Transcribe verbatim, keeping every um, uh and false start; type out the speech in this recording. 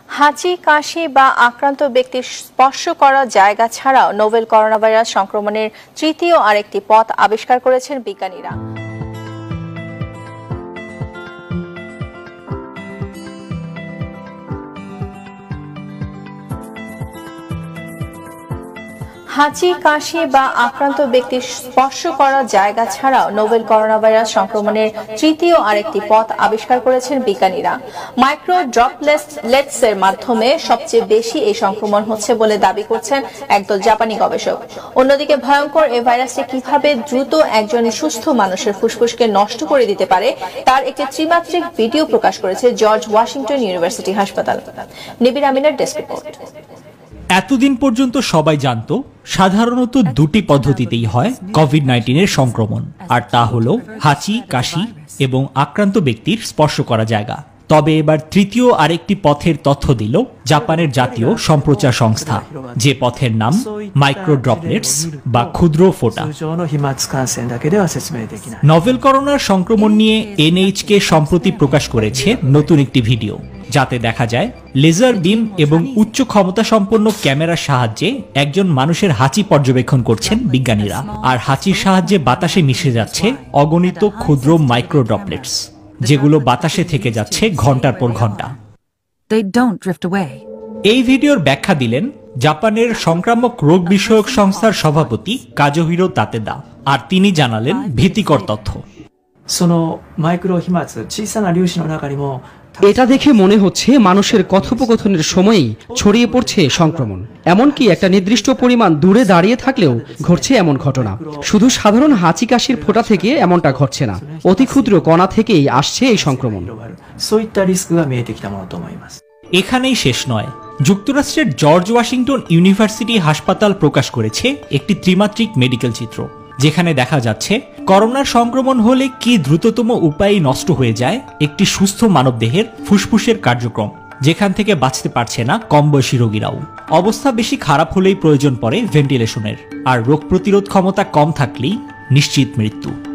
হাঁচি, কাশি বা আক্রান্ত ব্যক্তির স্পর্শ করা জায়গা ছাড়াও নোভেল করোনা ভাইরাস সংক্রমণের তৃতীয় আরেকটি পথ আবিষ্কার করেছেন বিজ্ঞানীরা। হাঁচি, কাশি বা আক্রান্ত ব্যক্তির স্পর্শ করা জায়গা ছাড়াও নোভেল করোনা ভাইরাস সংক্রমণের তৃতীয় আরেকটি পথ আবিষ্কার করেছেন বিজ্ঞানীরা। মাইক্রো ড্রপলেটস এর মাধ্যমে সবচেয়ে বেশি এই সংক্রমণ হচ্ছে বলে দাবি করছেন একদল জাপানি গবেষক। অন্যদিকে ভয়ঙ্কর এই ভাইরাসটি কিভাবে দ্রুত একজন সুস্থ মানুষের ফুসফুসকে নষ্ট করে দিতে পারে তার একটি ত্রিমাত্রিক ভিডিও প্রকাশ করেছে জর্জ ওয়াশিংটন ইউনিভার্সিটি হাসপাতাল। নিবির আমিনের ডেস্ক রিপোর্ট। এতদিন পর্যন্ত সবাই জানত সাধারণত দুটি পদ্ধতিতেই হয় কোভিড নাইন্টিনের সংক্রমণ, আর তা হলো হাঁচি, কাশি এবং আক্রান্ত ব্যক্তির স্পর্শ করা জায়গা। তবে এবার তৃতীয় আরেকটি পথের তথ্য দিল জাপানের জাতীয় সম্প্রচার সংস্থা, যে পথের নাম মাইক্রো ড্রপলেটস বা ক্ষুদ্র ফোঁটা। নভেল করোনার সংক্রমণ নিয়ে এনএইচকে সম্প্রতি প্রকাশ করেছে নতুন একটি ভিডিও, যাতে দেখা যায় লেজার বিম এবং উচ্চ ক্ষমতা সম্পন্ন ক্যামেরার সাহায্যে একজন মানুষের হাঁচি পর্যবেক্ষণ করছেন বিজ্ঞানীরা, আর হাঁচির সাহায্যে বাতাসে মিশে যাচ্ছে অগণিত ক্ষুদ্র মাইক্রো ড্রপলেটস, যেগুলো বাতাসে থেকে যাচ্ছে ঘন্টার পর ঘন্টা। এই ভিডিওর ব্যাখ্যা দিলেন জাপানের সংক্রামক রোগ বিষয়ক সংস্থার সভাপতি কাজুহিরো তাতেদা, আর তিনি জানালেন ভীতিকর তথ্য। এটা দেখে মনে হচ্ছে মানুষের কথোপকথনের সময়ই ছড়িয়ে পড়ছে সংক্রমণ। এমনকি একটা নির্দিষ্ট পরিমাণ দূরে দাঁড়িয়ে থাকলেও ঘটছে এমন ঘটনা। শুধু সাধারণ হাঁচি কাশির ফোঁটা থেকে এমনটা ঘটছে না, অতি ক্ষুদ্র কণা থেকেই আসছে এই সংক্রমণ। এখানেই শেষ নয়। যুক্তরাষ্ট্রের জর্জ ওয়াশিংটন ইউনিভার্সিটি হাসপাতাল প্রকাশ করেছে একটি ত্রিমাত্রিক মেডিকেল চিত্র, যেখানে দেখা যাচ্ছে করোনার সংক্রমণ হলে কি দ্রুততম উপায়ে নষ্ট হয়ে যায় একটি সুস্থ মানবদেহের ফুসফুসের কার্যক্রম, যেখান থেকে বাঁচতে পারছে না কম বয়সী রোগীরাও। অবস্থা বেশি খারাপ হলেই প্রয়োজন পড়ে ভেন্টিলেশনের, আর রোগ প্রতিরোধ ক্ষমতা কম থাকলেই নিশ্চিত মৃত্যু।